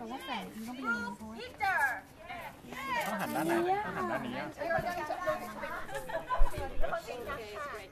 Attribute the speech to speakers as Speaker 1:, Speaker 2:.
Speaker 1: แต่ว่าแสงมันต้องไปยืนเพราะว่า
Speaker 2: ต้องหันด้านไหนต้องหันด้านนี้